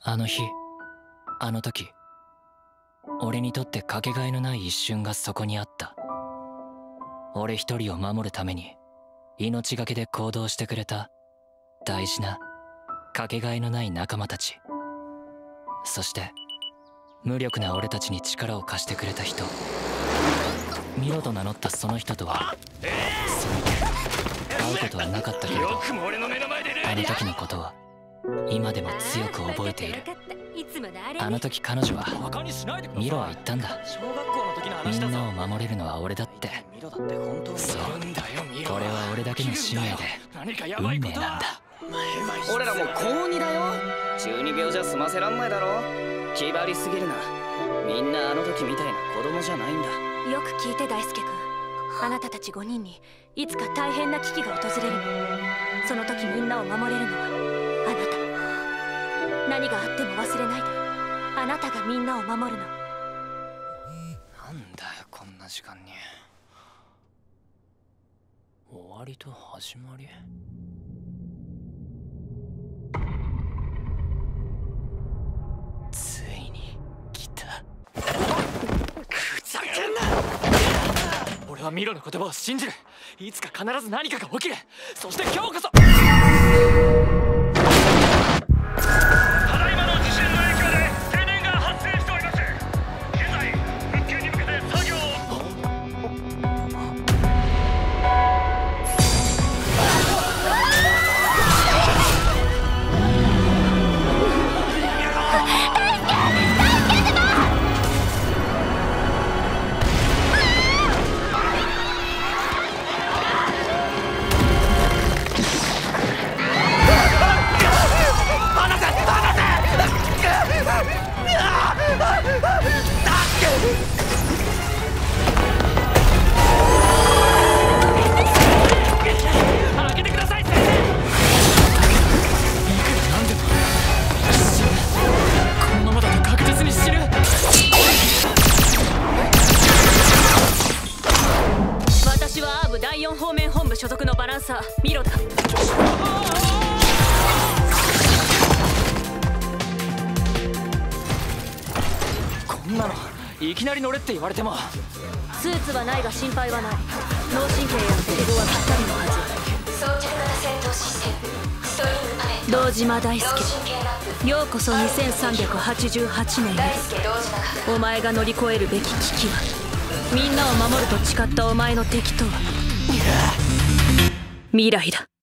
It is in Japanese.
あの日、あの時、俺にとってかけがえのない一瞬がそこにあった。俺一人を守るために命がけで行動してくれた大事なかけがえのない仲間たち、そして無力な俺たちに力を貸してくれた人、ミロと名乗ったその人とはその後会うことはなかったけれど、あの時のことは今でも強く覚えている。あの時彼女は、ミロは言ったんだ。みんなを守れるのは俺だって。そう、これは俺だけの使命で運命なんだ。 俺らも高2だよ。12秒じゃ済ませらんないだろ。気張りすぎるな。みんなあの時みたいな子供じゃないんだ。 よく聞いて大輔君、あなたたち5人にいつか大変な危機が訪れるの。その時みんなを守れるのはあなた。何があっても忘れないで。あなたがみんなを守るの。 なんだよこんな時間に。終わりと始まり。ついに来た。 ふざけんな。俺はミロの言葉を信じる。いつか必ず何かが起きる。そして今日こそ。 第4方面本部所属のバランサーミロだ。 こんなのいきなり乗れって言われても。 スーツはないが心配はない。脳神経や適合はぴったりのはず。 装着型戦闘システムストリングパレット。 堂島大輔、ようこそ2388年へ。お前が乗り越えるべき危機は、みんなを守ると誓ったお前の敵とは未来だ。